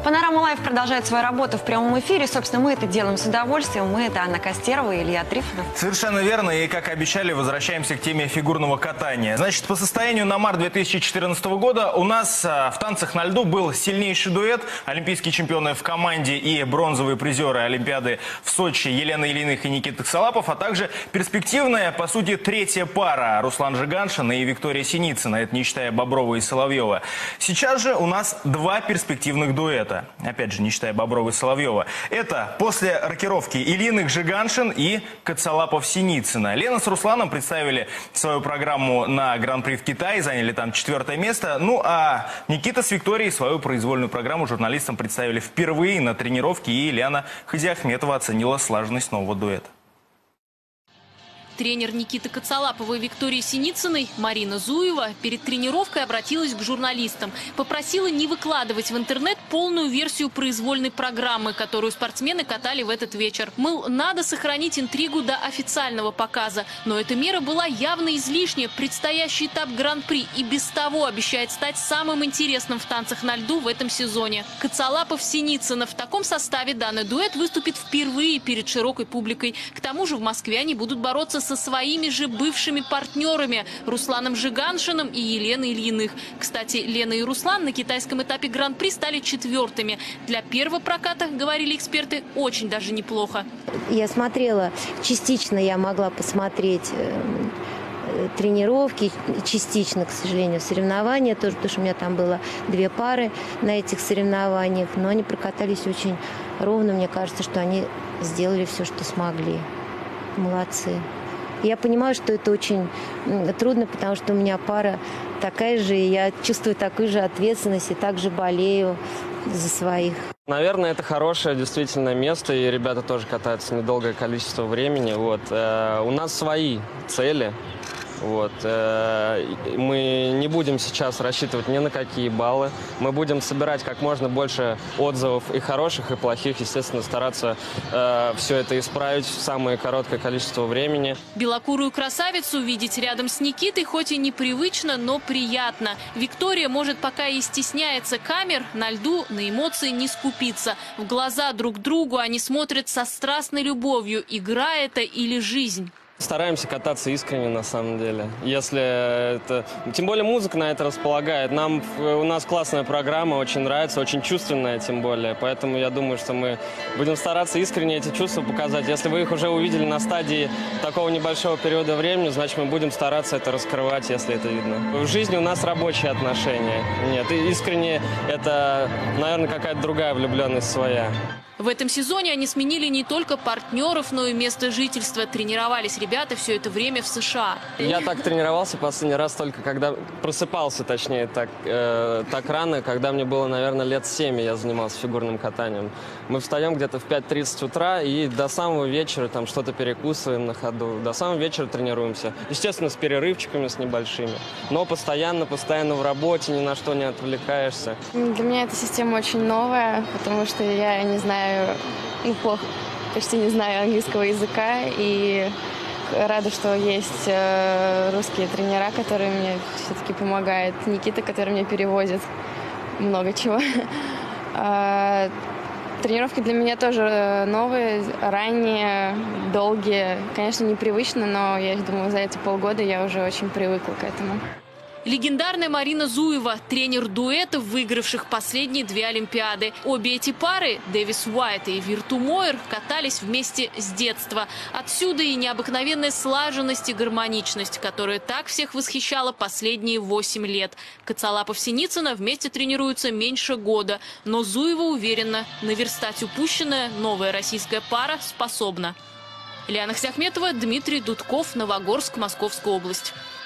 Панорама Лайв продолжает свою работу в прямом эфире. Собственно, мы это делаем с удовольствием. Мы — это Анна Костерова и Илья Трифонов. Совершенно верно. И, как обещали, возвращаемся к теме фигурного катания. Значит, по состоянию на март 2014 года у нас в танцах на льду был сильнейший дуэт. Олимпийские чемпионы в команде и бронзовые призеры Олимпиады в Сочи Елена Ильиных и Никита Косолапов, а также перспективная, по сути, третья пара Руслан Жиганшин и Виктория Синицына. Это не считая Боброва и Соловьева. Сейчас же у нас два перспективных дуэта. Опять же, не считая Боброва и Соловьева. Это после рокировки Ильиных Жиганшин и Косолапов-Синицына. Лена с Русланом представили свою программу на Гран-при в Китае, заняли там 4-е место. Ну а Никита с Викторией свою произвольную программу журналистам представили впервые на тренировке, и Ильяна Хадиахметова оценила слаженность нового дуэта. Тренер Никиты Косолапова и Виктории Синицыной Марина Зуева перед тренировкой обратилась к журналистам. Попросила не выкладывать в интернет полную версию произвольной программы, которую спортсмены катали в этот вечер. Мол, надо сохранить интригу до официального показа. Но эта мера была явно излишняя. Предстоящий этап Гран-при и без того обещает стать самым интересным в танцах на льду в этом сезоне. Косолапов-Синицына. В таком составе данный дуэт выступит впервые перед широкой публикой. К тому же в Москве они будут бороться со своими же бывшими партнерами Русланом Жиганшиным и Еленой Ильиных. Кстати, Лена и Руслан на китайском этапе Гран-при стали 4-ми. Для первого проката, говорили эксперты, очень даже неплохо. Я смотрела, частично я могла посмотреть тренировки, частично, к сожалению, соревнования тоже, потому что у меня там было 2 пары на этих соревнованиях, но они прокатались очень ровно. Мне кажется, что они сделали все, что смогли. Молодцы. Я понимаю, что это очень трудно, потому что у меня пара такая же, и я чувствую такую же ответственность и также болею за своих. Наверное, это хорошее действительно место, и ребята тоже катаются недолгое количество времени. У нас свои цели. Мы не будем сейчас рассчитывать ни на какие баллы. Мы будем собирать как можно больше отзывов и хороших, и плохих. Естественно, стараться все это исправить в самое короткое количество времени. Белокурую красавицу видеть рядом с Никитой хоть и непривычно, но приятно. Виктория, может, пока и стесняется камер, на льду на эмоции не скупится. В глаза друг другу они смотрят со страстной любовью. Игра это или жизнь? Стараемся кататься искренне, на самом деле. Если это... Тем более музыка на это располагает. У нас классная программа, очень нравится, очень чувственная тем более. Поэтому я думаю, что мы будем стараться искренне эти чувства показать. Если вы их уже увидели на стадии такого небольшого периода времени, значит, мы будем стараться это раскрывать, если это видно. В жизни у нас рабочие отношения. Нет, искренне это, наверное, какая-то другая влюбленность своя. В этом сезоне они сменили не только партнеров, но и место жительства. Тренировались ребята все это время в США. Я так тренировался последний раз только когда просыпался, точнее, так рано, когда мне было, наверное, лет 7, я занимался фигурным катанием. Мы встаем где-то в 5:30 утра и до самого вечера там что-то перекусываем на ходу. До самого вечера тренируемся. Естественно, с перерывчиками, с небольшими. Но постоянно в работе, ни на что не отвлекаешься. Для меня эта система очень новая, потому что я не знаю, почти не знаю английского языка, и рада, что есть русские тренера, которые мне все-таки помогают. Никита, который мне переводит много чего. Тренировки для меня тоже новые, ранние, долгие. Конечно, непривычно, но я думаю, за эти полгода я уже очень привыкла к этому. Легендарная Марина Зуева, тренер дуэтов, выигравших последние 2 Олимпиады. Обе эти пары, Дэвис Уайт и Вирту Мойер, катались вместе с детства. Отсюда и необыкновенная слаженность и гармоничность, которая так всех восхищала последние 8 лет. Косолапов-Синицына вместе тренируются меньше года, но Зуева уверена, наверстать упущенное новая российская пара способна. Ильяна Хадиахметова, Дмитрий Дудков, Новогорск, Московская область.